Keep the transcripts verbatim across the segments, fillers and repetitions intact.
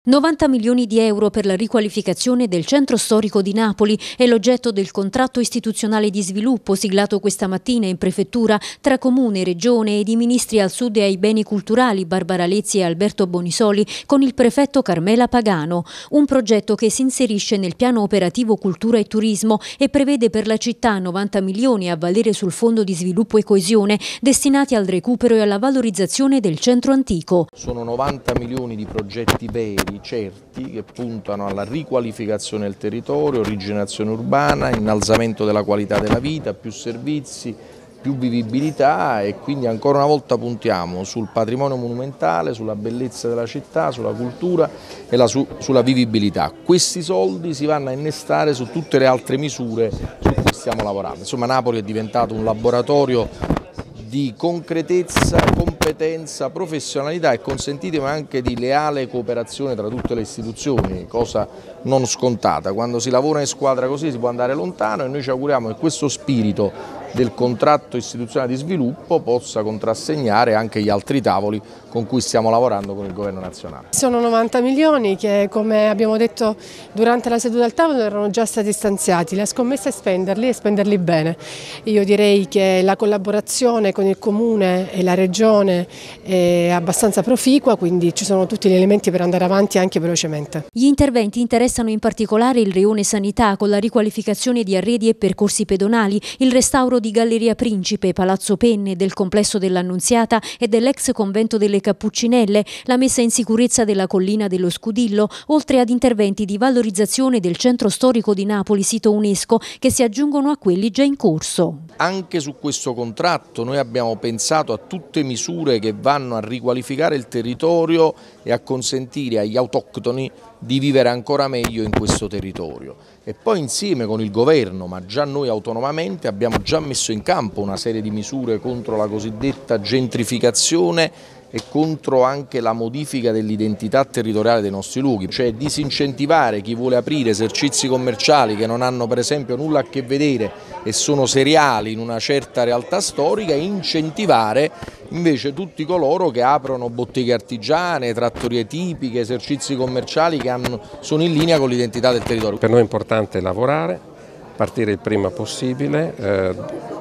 novanta milioni di euro per la riqualificazione del centro storico di Napoli è l'oggetto del contratto istituzionale di sviluppo siglato questa mattina in prefettura tra Comune, Regione ed i ministri al Sud e ai beni culturali Barbara Lezzi e Alberto Bonisoli con il prefetto Carmela Pagano. Un progetto che si inserisce nel piano operativo cultura e turismo e prevede per la città novanta milioni a valere sul Fondo di sviluppo e coesione destinati al recupero e alla valorizzazione del centro antico. Sono novanta milioni di progetti veri, certi, che puntano alla riqualificazione del territorio, rigenerazione urbana, innalzamento della qualità della vita, più servizi, più vivibilità, e quindi ancora una volta puntiamo sul patrimonio monumentale, sulla bellezza della città, sulla cultura e la su, sulla vivibilità. Questi soldi si vanno a innestare su tutte le altre misure su cui stiamo lavorando. Insomma, Napoli è diventato un laboratorio di concretezza, competenza, professionalità e, consentitemi, anche di leale cooperazione tra tutte le istituzioni, cosa non scontata. Quando si lavora in squadra così si può andare lontano e noi ci auguriamo che questo spirito del contratto istituzionale di sviluppo possa contrassegnare anche gli altri tavoli con cui stiamo lavorando con il Governo nazionale. Sono novanta milioni che, come abbiamo detto durante la seduta del tavolo, erano già stati stanziati. La scommessa è spenderli e spenderli bene. Io direi che la collaborazione con il Comune e la Regione è abbastanza proficua, quindi ci sono tutti gli elementi per andare avanti anche velocemente. Gli interventi interessano in particolare il rione sanità con la riqualificazione di arredi e percorsi pedonali, il restauro di Galleria Principe, Palazzo Penne, del complesso dell'Annunziata e dell'ex convento delle Cappuccinelle, la messa in sicurezza della collina dello Scudillo, oltre ad interventi di valorizzazione del centro storico di Napoli, sito UNESCO, che si aggiungono a quelli già in corso. Anche su questo contratto noi abbiamo pensato a tutte misure che vanno a riqualificare il territorio e a consentire agli autoctoni di vivere ancora meglio in questo territorio. E poi insieme con il governo, ma già noi autonomamente, abbiamo già messo in campo una serie di misure contro la cosiddetta gentrificazione e contro anche la modifica dell'identità territoriale dei nostri luoghi, cioè disincentivare chi vuole aprire esercizi commerciali che non hanno per esempio nulla a che vedere e sono seriali in una certa realtà storica, e incentivare invece tutti coloro che aprono botteghe artigiane, trattorie tipiche, esercizi commerciali che hanno, sono in linea con l'identità del territorio. Per noi è importante lavorare, partire il prima possibile. Eh,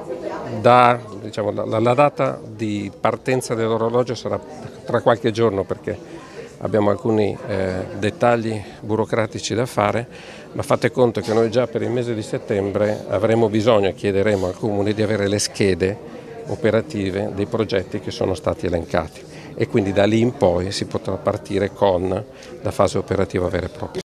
Da, diciamo, la, la data di partenza dell'orologio sarà tra qualche giorno, perché abbiamo alcuni eh, dettagli burocratici da fare, ma fate conto che noi già per il mese di settembre avremo bisogno e chiederemo al Comune di avere le schede operative dei progetti che sono stati elencati, e quindi da lì in poi si potrà partire con la fase operativa vera e propria.